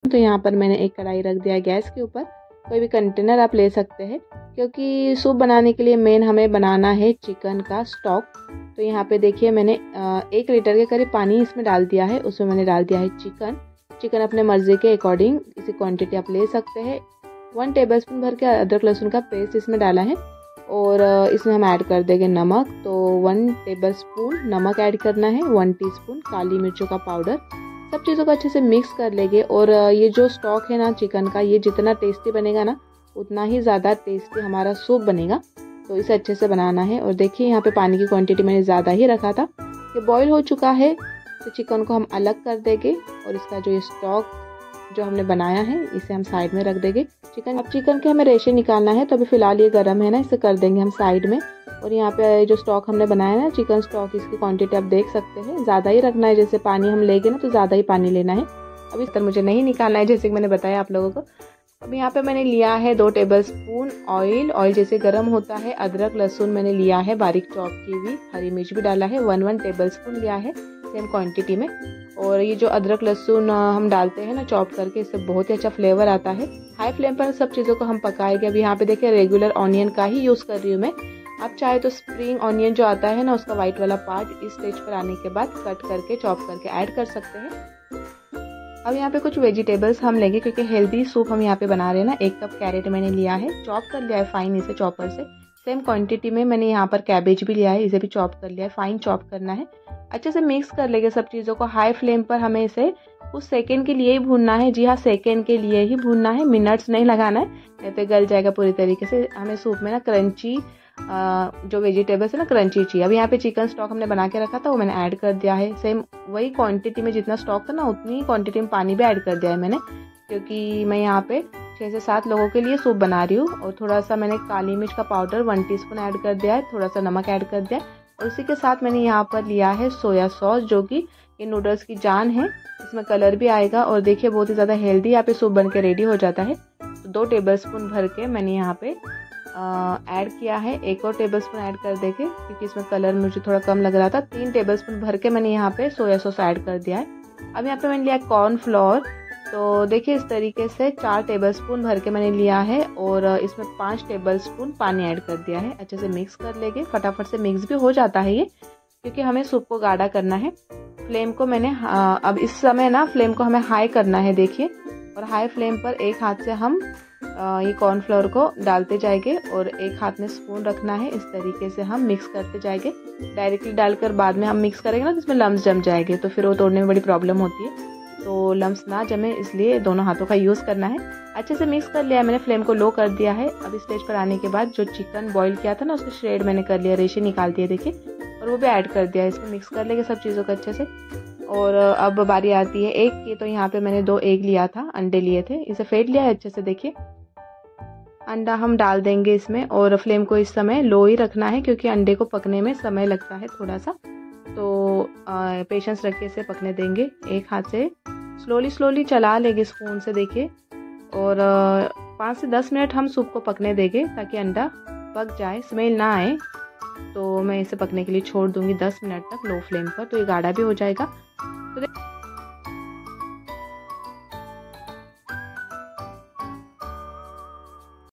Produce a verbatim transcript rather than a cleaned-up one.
तो यहाँ पर मैंने एक कढ़ाई रख दिया है गैस के ऊपर। कोई भी कंटेनर आप ले सकते हैं, क्योंकि सूप बनाने के लिए मेन हमें बनाना है चिकन का स्टॉक। तो यहाँ पे देखिए मैंने एक लीटर के करीब पानी इसमें डाल दिया है। उसमें मैंने डाल दिया है चिकन। चिकन अपने मर्ज़ी के अकॉर्डिंग इसी क्वांटिटी आप ले सकते हैं। वन टेबलस्पून भर के अदरक लहसुन का पेस्ट इसमें डाला है और इसमें हम ऐड कर देंगे नमक। तो वन टेबलस्पून नमक ऐड करना है, वन टीस्पून काली मिर्चों का पाउडर। सब चीज़ों को अच्छे से मिक्स कर लेंगे। और ये जो स्टॉक है ना चिकन का, ये जितना टेस्टी बनेगा ना उतना ही ज़्यादा टेस्टी हमारा सूप बनेगा। तो इसे अच्छे से बनाना है। और देखिए यहाँ पे पानी की क्वांटिटी मैंने ज़्यादा ही रखा था। ये बॉईल हो चुका है तो चिकन को हम अलग कर देंगे और इसका जो ये स्टॉक जो हमने बनाया है इसे हम साइड में रख देंगे। चिकन अब चिकन के हमें रेशे निकालना है, तो अभी फ़िलहाल ये गर्म है ना, इसे कर देंगे हम साइड में। और यहाँ पे जो स्टॉक हमने बनाया है ना चिकन स्टॉक, इसकी क्वांटिटी आप देख सकते हैं, ज़्यादा ही रखना है। जैसे पानी हम लेंगे ना तो ज़्यादा ही पानी लेना है। अब इस तरह मुझे नहीं निकालना है जैसे कि मैंने बताया आप लोगों को। अब यहाँ पे मैंने लिया है दो टेबलस्पून ऑयल। ऑयल जैसे गर्म होता है, अदरक लहसुन मैंने लिया है बारीक चॉप की हुई, हरी मिर्च भी डाला है, वन वन टेबलस्पून लिया है सेम क्वांटिटी में। और ये जो अदरक लहसुन हम डालते हैं ना चॉप करके, इससे बहुत ही अच्छा फ्लेवर आता है। हाई फ्लेम पर सब चीज़ों को हम पकाएंगे। अब यहाँ पे देखिए रेगुलर ऑनियन का ही यूज़ कर रही हूँ मैं। आप चाहे तो स्प्रिंग ऑनियन जो आता है ना उसका वाइट वाला पार्ट इस स्टेज पर आने के बाद कट करके चॉप करके ऐड कर सकते हैं। अब यहाँ पे कुछ वेजिटेबल्स हम लेंगे, क्योंकि हेल्दी सूप हम यहाँ पे बना रहे हैं ना। एक कप कैरेट मैंने लिया है, चॉप कर लिया है फाइन इसे चॉपर से। सेम क्वांटिटी में मैंने यहाँ पर कैबेज भी लिया है, इसे भी चॉप कर लिया है, फाइन चॉप करना है। अच्छे से मिक्स कर लेंगे सब चीज़ों को। हाई फ्लेम पर हमें इसे उस सेकेंड के लिए ही भूनना है। जी हाँ, सेकेंड के लिए ही भूनना है, मिनट्स नहीं लगाना है, नहीं तो गल जाएगा पूरी तरीके से। हमें सूप में ना क्रंची जो वेजिटेबल्स है ना क्रंची चाहिए। अब यहाँ पे चिकन स्टॉक हमने बना के रखा था वो मैंने ऐड कर दिया है। सेम वही क्वांटिटी में जितना स्टॉक था ना उतनी ही क्वांटिटी में पानी भी ऐड कर दिया है मैंने, क्योंकि मैं यहाँ पे छः से सात लोगों के लिए सूप बना रही हूँ। और थोड़ा सा मैंने काली मिर्च का पाउडर वन टीस्पून ऐड कर दिया है, थोड़ा सा नमक ऐड कर दिया है। और उसी के साथ मैंने यहाँ पर लिया है सोया सॉस, जो कि ये नूडल्स की जान है। इसमें कलर भी आएगा और देखिए बहुत ही ज़्यादा हेल्दी यहाँ पे सूप बन के रेडी हो जाता है। तो दो टेबलस्पून भर के मैंने यहाँ पे ऐड किया है। एक और टेबलस्पून ऐड कर देंगे क्योंकि इसमें कलर मुझे थोड़ा कम लग रहा था। तीन टेबलस्पून भर के मैंने यहाँ पे सोया सॉस ऐड कर दिया है। अब यहाँ पे मैंने लिया कॉर्न फ्लोर। तो देखिए इस तरीके से चार टेबलस्पून भर के मैंने लिया है और इसमें पाँच टेबलस्पून पानी ऐड कर दिया है। अच्छे से मिक्स कर लेंगे, फटाफट से मिक्स भी हो जाता है ये, क्योंकि हमें सूप को गाढ़ा करना है। फ्लेम को मैंने अब इस समय ना फ्लेम को हमें हाई करना है देखिए। और हाई फ्लेम पर एक हाथ से हम ये कॉर्नफ्लोर को डालते जाएंगे और एक हाथ में स्पून रखना है। इस तरीके से हम मिक्स करते जाएंगे। डायरेक्टली डालकर बाद में हम मिक्स करेंगे ना तो इसमें लम्स जम जाएंगे, तो फिर वो तोड़ने में बड़ी प्रॉब्लम होती है। तो लम्स ना जमे इसलिए दोनों हाथों का यूज़ करना है। अच्छे से मिक्स कर लिया मैंने, फ्लेम को लो कर दिया है। अब इस स्टेज पर आने के बाद जो चिकन बॉईल किया था ना उसके श्रेड मैंने कर लिया, रेशे निकाल दिए देखिए, और वो भी ऐड कर दिया। इसमें मिक्स कर लेंगे सब चीज़ों को अच्छे से। और अब बारी आती है एग की। तो यहाँ पे मैंने दो एग लिया था, अंडे लिए थे, इसे फेंट लिया है अच्छे से। देखिए अंडा हम डाल देंगे इसमें और फ्लेम को इस समय लो ही रखना है, क्योंकि अंडे को पकने में समय लगता है थोड़ा सा। तो पेशेंस रख के इसे पकने देंगे। एक हाथ से स्लोली स्लोली चला लेंगे स्पून से देखिए। और पाँच से दस मिनट हम सूप को पकने देंगे ताकि अंडा पक जाए, स्मेल ना आए। तो मैं इसे पकने के लिए छोड़ दूंगी दस मिनट तक लो फ्लेम पर, तो ये गाढ़ा भी हो जाएगा। तो